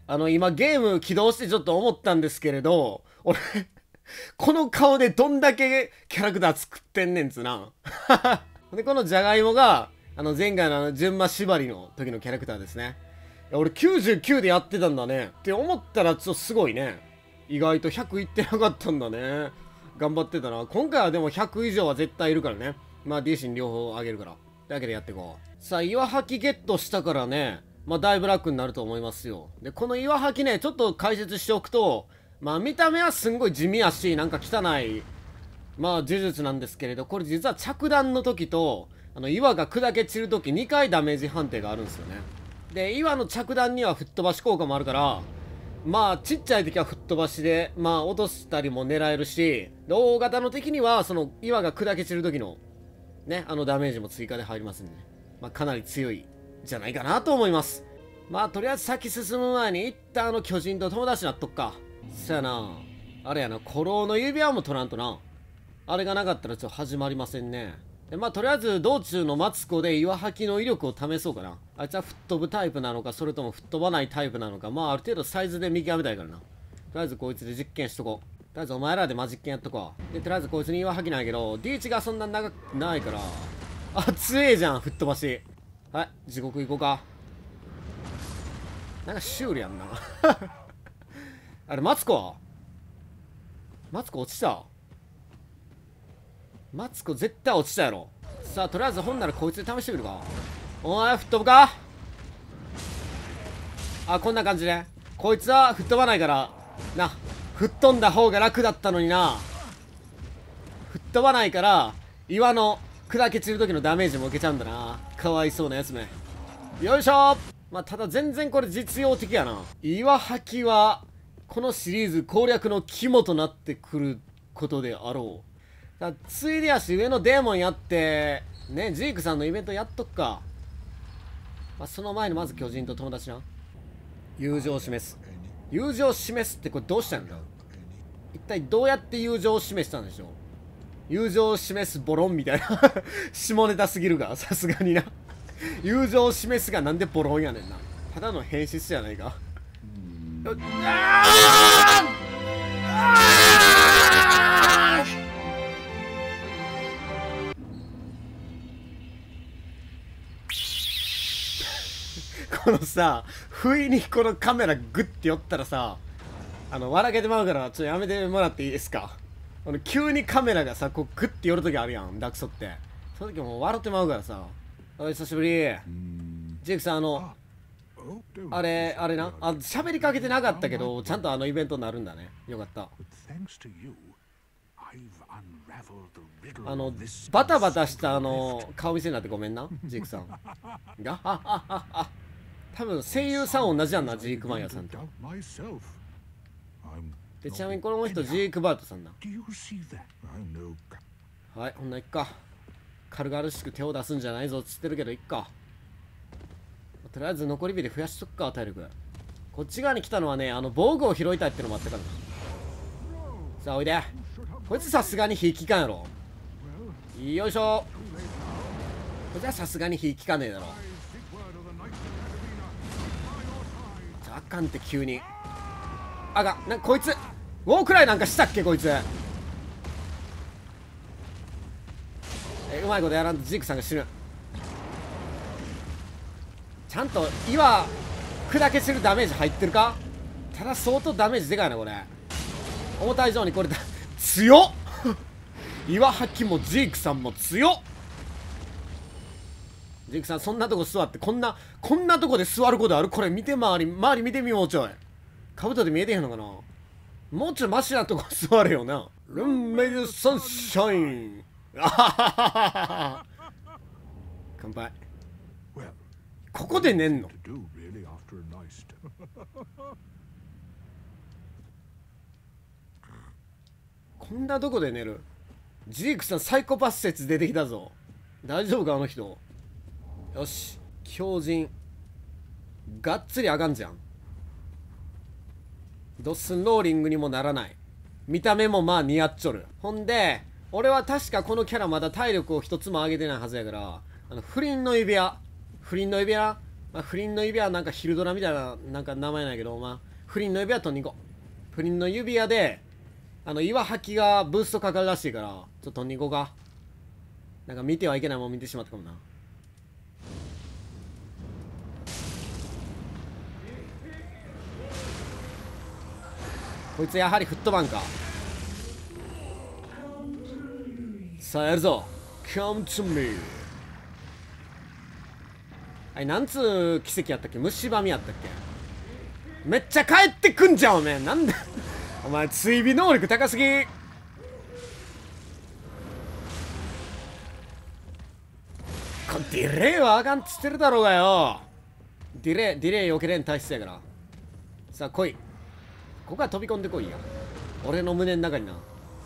今ゲーム起動してちょっと思ったんですけれど、俺、この顔でどんだけキャラクター作ってんねんつな。で、このジャガイモが、前回の純馬縛りの時のキャラクターですね。いや俺99でやってたんだね。って思ったらちょっとすごいね。意外と100いってなかったんだね。頑張ってたな。今回はでも100以上は絶対いるからね。まあ、ディーシン両方あげるから。だけでやっていこう。さあ、岩吐きゲットしたからね。まあ、だいぶ楽になると思いますよ。で、この岩吐きね、ちょっと解説しておくと、まあ、見た目はすんごい地味やし、なんか汚い、まあ、呪術なんですけれど、これ実は着弾の時と、岩が砕け散る時2回ダメージ判定があるんですよね。で、岩の着弾には吹っ飛ばし効果もあるから、まあ、ちっちゃい敵は吹っ飛ばしで、まあ、落としたりも狙えるし、大型の敵には、その岩が砕け散る時の、ね、ダメージも追加で入りますんで、ね、まあ、かなり強いじゃないかなと思います。まあ、とりあえず先進む前に、一旦巨人と友達になっとくか。そやな。あれやな、古老の指輪も取らんとな。あれがなかったらちょっと始まりませんね。で、まあ、とりあえず道中のマツコで岩吐きの威力を試そうかな。あいつは吹っ飛ぶタイプなのか、それとも吹っ飛ばないタイプなのか、まあ、ある程度サイズで見極めたいからな。とりあえずこいつで実験しとこう。とりあえずお前らでマジッケンやっとこう。で、とりあえずこいつに岩吐きないけど、リーチがそんな長くないから。あ、強えじゃん、吹っ飛ばし。はい、地獄行こうか。なんかシュールやんな。あれ、マツコ落ちた。マツコ絶対落ちたやろ。さあ、とりあえずほんならこいつで試してみるか。お前吹っ飛ぶか。あ、こんな感じね。こいつは吹っ飛ばないからな。吹っ飛んだ方が楽だったのにな。吹っ飛ばないから岩の砕け散る時のダメージも受けちゃうんだな。かわいそうなやつめ。よいしょ。まあ、ただ全然これ実用的やな。岩吐きはこのシリーズ攻略の肝となってくることであろう。だついでやし上のデーモンやってね、ジークさんのイベントやっとくか。まあ、その前にまず巨人と友達な。友情を示す。友情を示すってこれどうしたんだ。一体どうやって友情を示したんでしょう。友情を示すボロンみたいな。下ネタすぎるが、さすがにな。友情を示すがなんでボロンやねんな。ただの変質じゃないか。このさ、不意にこのカメラグッて寄ったらさ、笑けてまうからちょっとやめてもらっていいですか。急にカメラがさ、こうグッて寄るときあるやん、ダクソって。その時もう笑ってまうからさ。おい、久しぶり。ジェイクさん、あれな、喋りかけてなかったけど、ちゃんとイベントになるんだね。よかった。バタバタした顔見せになってごめんな、ジークさん。多分声優さん同じやんな、ジークマイヤーさんと。で、ちなみにこの人ジークバートさんだ。はい、ほんないっか。軽々しく手を出すんじゃないぞっつってるけどいっか。とりあえず残り火で増やしとくか、体力。こっち側に来たのはね、防具を拾いたいってのもあったからな。さあおいで。こいつさすがに火効かんやろ。よいしょ。こいつはさすがに火効かねえだろ。あかんって急に。あが、こいつウォークライなんかしたっけこいつ。うまいことやらんとジークさんが死ぬ。ちゃんと岩砕けするダメージ入ってるか。ただ相当ダメージでかいなこれ。思った以上にこれ強っ。岩吐きもジークさんも強っ。ジークさんそんなとこ座ってこんなとこで座ることある。これ見て周り見てみようちょい。カブトで見えてへんのかな。もうちょいマシなとこ座れよな。ルンメイドサンシャイン。あははは。乾杯。ここで寝んの。こんなとこで寝る。ジークさんサイコパス説出てきたぞ。大丈夫かあの人。よし、強靭がっつりあかんじゃん。ドッスンローリングにもならない。見た目もまあ似合っちょる。ほんで俺は確かこのキャラまだ体力を一つも上げてないはずやから、不倫の指輪まあ、不倫の指輪なんか昼ドラみたいななんか名前ないけど、まあ、不倫の指輪取りに行こう。不倫の指輪で、岩履きがブーストかかるらしいから、ちょっと取りに行こうか。なんか見てはいけないもん見てしまったかもな。こいつやはりフットバンか。さあやるぞ。Come to me。なんつう奇跡やったっけ。虫歯みやったっけ。めっちゃ帰ってくんじゃんおめえ。なんだお前追尾能力高すぎ。これディレイはあかんっつってるだろうがよ。ディレイ避けれん体質やから。さあ来い。ここは飛び込んでこいや。俺の胸の中にな。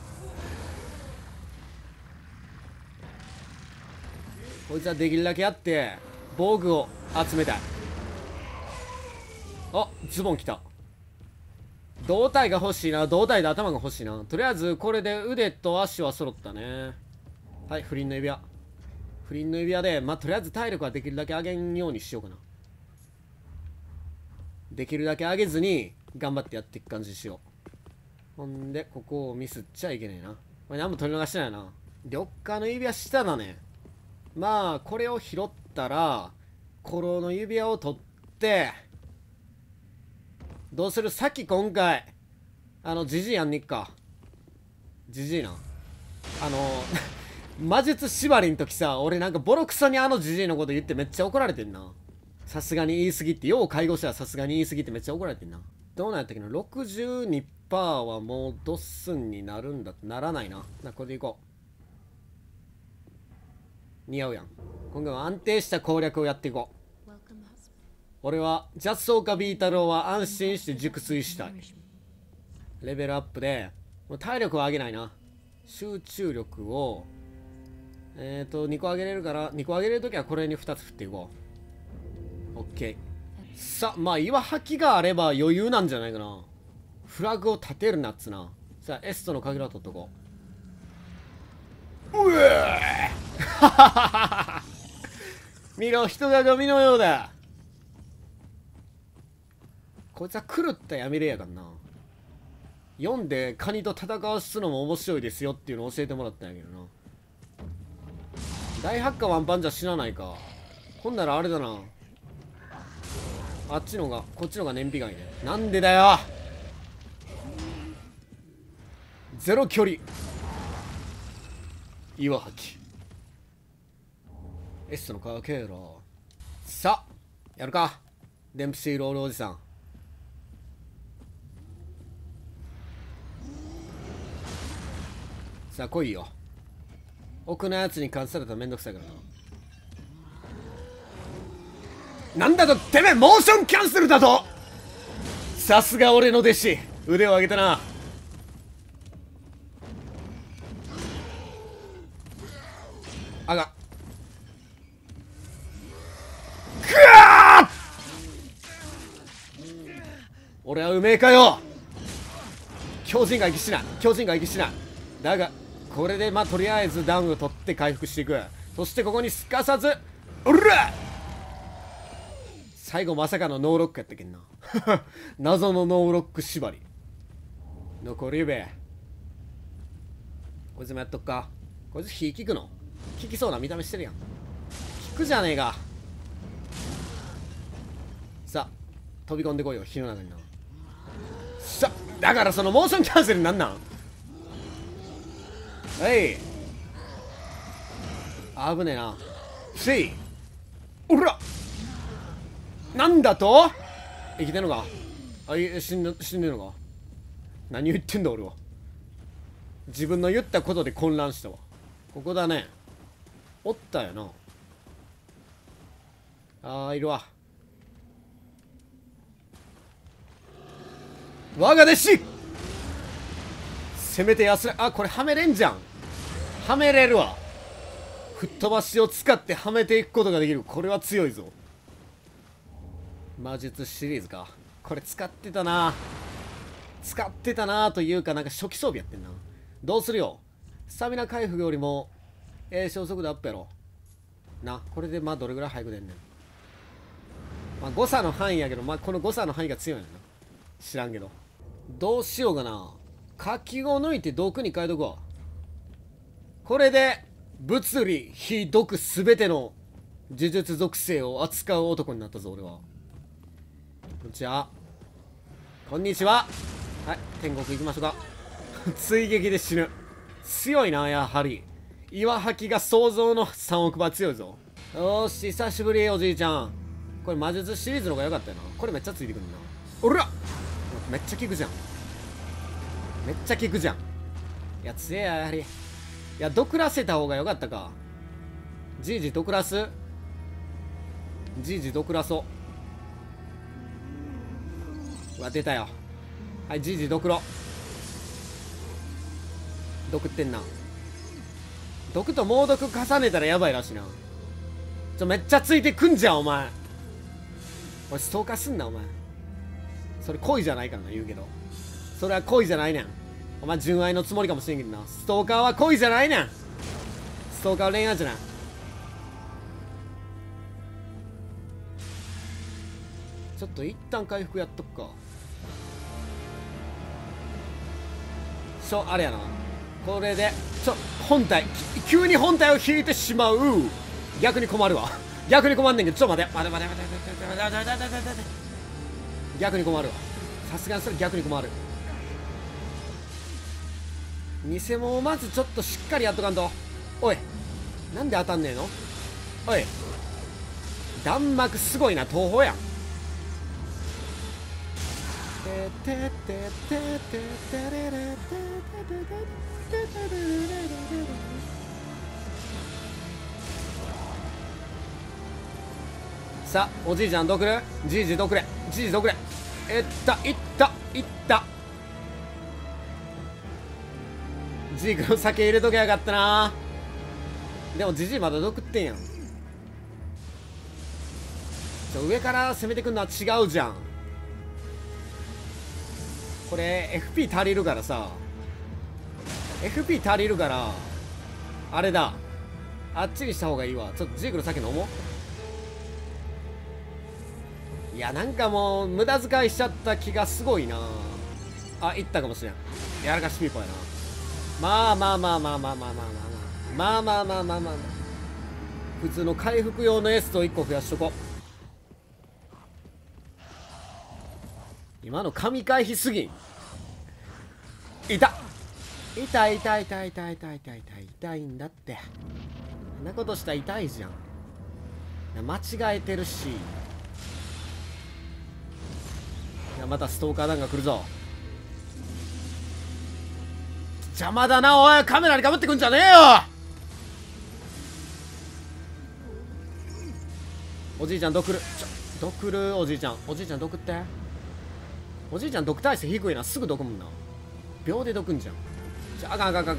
こいつはできるだけやって防具を集めたい。あ、ズボン来た。胴体が欲しいな。胴体で頭が欲しいな。とりあえずこれで腕と足は揃ったね。はい、不倫の指輪。不倫の指輪でまあとりあえず体力はできるだけ上げんようにしようかな。できるだけ上げずに頑張ってやっていく感じにしよう。ほんでここをミスっちゃいけねえな。これ何も取り逃してないな。緑化の指輪下だね。まあこれを拾ったらコロの指輪を取ってどうする。さっき今回ジジイやんにっか。ジジイな。魔術縛りん時さ、俺なんかボロクソにジジイのこと言ってめっちゃ怒られてんな。さすがに言い過ぎって、よう介護者はさすがに言い過ぎってめっちゃ怒られてんな。どうなんやったっけな。 62% はもうドッスンになるんだってならないな。これでいこう。似合うやん。今回は安定した攻略をやっていこう。俺はジャスオカビータローは安心して熟睡したい。レベルアップでもう体力は上げないな。集中力を2個上げれるから、2個上げれるときはこれに2つ振っていこう。 OK。 さあまあ岩履きがあれば余裕なんじゃないかな。フラグを立てるなっつな。さあエストの鍵を取っとこう。うえー見ろ、人がゴミのようだ。こいつは狂ったやめれやがんな。読んでカニと戦わすのも面白いですよっていうのを教えてもらったんやけどな。大発火ワンパンじゃ死なないか。ほんならあれだな。あっちのが、こっちのが燃費がいいね。なんでだよ。ゼロ距離。岩吐き。エストのかけろ。さあ、やるか。デンプシーロールおじさん。さあ来いよ。奥のやつに関されたらめんどくさいからな。なんだとてめえ、モーションキャンセルだと。さすが俺の弟子、腕を上げたな。あがくわ俺はうめえかよ。強靭が息しない。強靭が息しない。だがこれでまあとりあえずダウンを取って回復していく。そしてここにすかさずうら最後まさかのノーロックやったけんな謎のノーロック縛り。残り指こいつもやっとくか。こいつ火効くの。効きそうな見た目してるやん。効くじゃねえか。さあ飛び込んでこいよ火の中にな。さあだからそのモーションキャンセルなんなん。はい危ねえな。せいおらなんだと。生きてんのか。死んでんのか。何言ってんだ俺は。自分の言ったことで混乱したわ。ここだね。おったよな。いるわ。我が弟子せめて安らこれはめれんじゃん。はめれるわ。吹っ飛ばしを使ってはめていくことができる。これは強いぞ。魔術シリーズか。これ使ってたな。使ってたなというか、なんか初期装備やってんな。どうするよ。スタミナ回復よりも消速度アップやろな。これでまあどれぐらい早く出んねん。 まあ、誤差の範囲やけど、まあ、この誤差の範囲が強いのな。知らんけど。どうしようかな。書き語抜いて毒に変えとくわ。これで、物理、非毒すべての呪術属性を扱う男になったぞ、俺は。こんにちは。こんにちは。はい、天国行きましょうか。追撃で死ぬ。強いな、やはり。岩吐きが想像の3億倍強いぞ。よーし、久しぶり、おじいちゃん。これ魔術シリーズの方が良かったよな。これめっちゃついてくるな。おらめっちゃ効くじゃん。めっちゃ効くじゃん。いや、強えや、やはり。いや、毒らせた方が良かったか。じいじ毒らすじいじ毒らそう。うわ、出たよ。はい、じいじ毒ろ。毒ってんな。毒と猛毒重ねたらやばいらしいな。めっちゃついてくんじゃん、お前。おい、ストーカーすんな、お前。それ恋じゃないからな、言うけど。それは恋じゃないねん。お前、純愛のつもりかもしれんけどな。ストーカーは恋じゃないねん。ストーカーは恋愛じゃない。ちょっと一旦回復やっとくか。あれやな。これで、本体、急に本体を引いてしまう。逆に困るわ。逆に困んねんけど、待て。逆に困るわ。さすがにそれ逆に困る。偽物をまずちょっとしっかりやっとかんと。おい、なんで当たんねえの。おい、弾幕すごいな、東宝やん。さあ、おじいちゃんどくれ。じいじどくれ。じいじどくれ。いったジークの酒入れとけやがったな。でもジジイまだ毒ってんやん。上から攻めてくんのは違うじゃん。これ FP 足りるからさ、 FP 足りるからあれだ、あっちにした方がいいわ。ちょっとジークの酒飲もう。いや、なんかもう無駄遣いしちゃった気がすごいな。あ、いったかもしれん。やらかしピーポーやな。まあ普通の回復用のエストを1個増やしとこう。今の神回避すぎん。痛いんだって。そんなことしたら痛いじゃん。間違えてるし。いや、またストーカー弾が来るぞ。邪魔だな、おい。カメラにかぶってくんじゃねえよ。おじいちゃん毒る。毒る。おじいちゃん毒って。おじいちゃん毒耐性低いな。すぐ毒もんな。秒で毒んじゃん。あかん。忙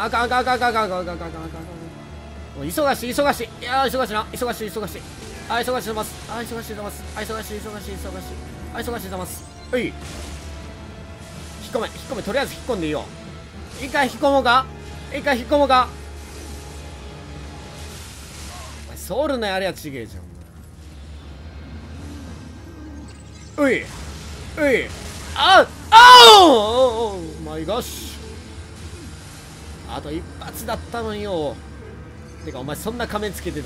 しい。いや、忙しいな。忙しいざます。おい、引っ込め。とりあえず引っ込んでいいよ。一回引っ込もうか。ソウルのやりゃちげえじゃん。おい、おマイガッシュ。あと一発だったのによ。てかお前そんな仮面つけてない。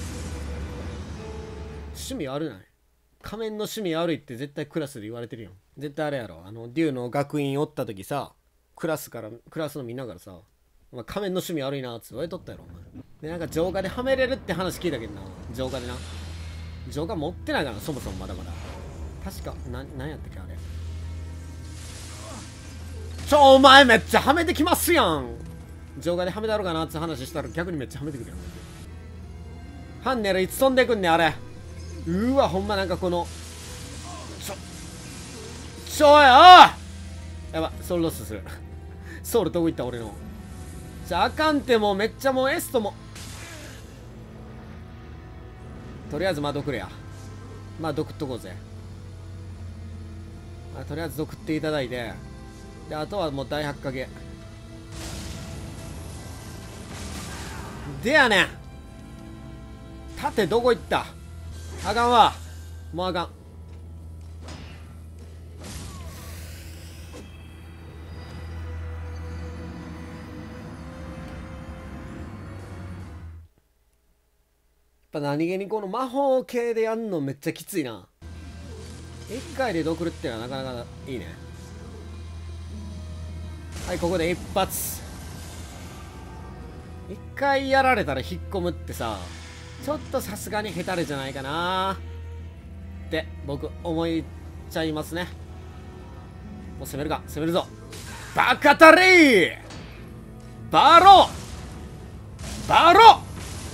趣味悪ない。仮面の趣味悪いって絶対クラスで言われてるよ。絶対あれやろ。デューの学院おった時さ、クラスのみんなからさ、お前仮面の趣味悪いなって言われとったやろ、お前。で、なんか浄化ではめれるって話聞いたけどな。浄化でな。浄化持ってないからな、そもそもまだまだ。確か、なんやったっけ、あれ。お前めっちゃはめてきますやん。浄化ではめだろうかなって話したら逆にめっちゃはめてくるやん。ハンネルいつ飛んでくんねん、あれ。うわ、ほんまなんかこの。おい、やば、ソウルロスする。ソウルどこ行った俺の。あかんってもうめっちゃもうエストも。とりあえずまあ毒れや。まあ毒っとこうぜ。まあ、とりあえず毒っていただいて。で、あとはもう大発火ゲ。でやねん。盾どこ行った。あかんわ。 もうあかん。やっぱ何気にこの魔法系でやんのめっちゃきついな。1回でドクルってのはなかなかいいね。はい、ここで一発。1回やられたら引っ込むってさ、ちょっとさすがにヘタレじゃないかなって僕思いちゃいますね。もう攻めるか、攻めるぞ。バカタレーバローバロー。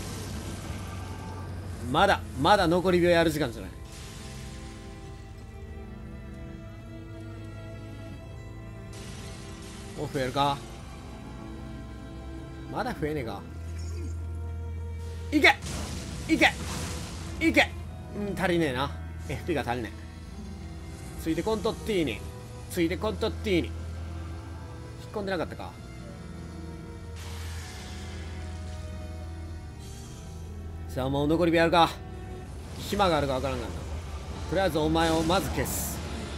まだ残り秒やる時間じゃない。もう増えるか。まだ増えねえか。いけいけいけ。足りねえな。FP が足りねえ。ついてコントッティーニ。ついてコントッティーニ。引っ込んでなかったか。さあもう残り秒やるか。暇があるか分からんがな。とりあえずお前をまず消す。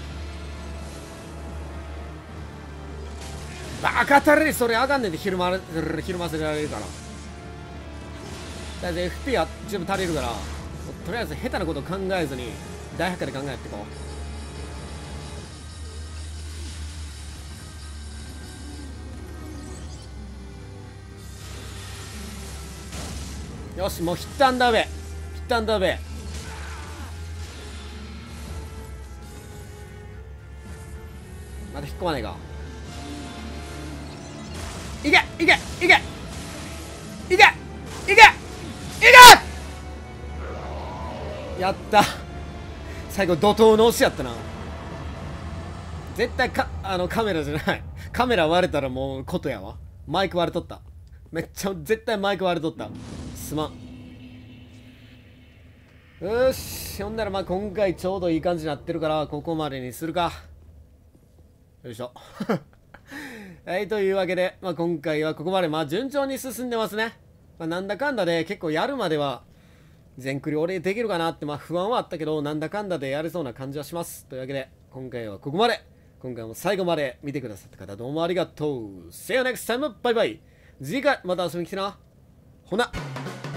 バカたれ。それあかんねんでひるませられるから。とりあえず FP は十分足りるから、とりあえず下手なこと考えずに大発火で考えていこう。よし、もうヒットアンダーベイ、ヒットアンダーベイ。まだ引っ込まないか。いけいけいけいけいけいけいけ。やった。最後怒涛の押しやったな。絶対カメラじゃない。カメラ割れたらもうことやわ。マイク割れとった。めっちゃ絶対マイク割れとった。すまん。よし、ほんならまあ今回ちょうどいい感じになってるからここまでにするか。よいしょ。はい、というわけで、まあ、今回はここまで順調に進んでますね。なんだかんだで結構やるまでは全クリ俺できるかなって不安はあったけど、なんだかんだでやれそうな感じはします。というわけで今回はここまで。今回も最後まで見てくださった方どうもありがとう。See you next time. バイバイ。次回また遊びに来てな。ほな。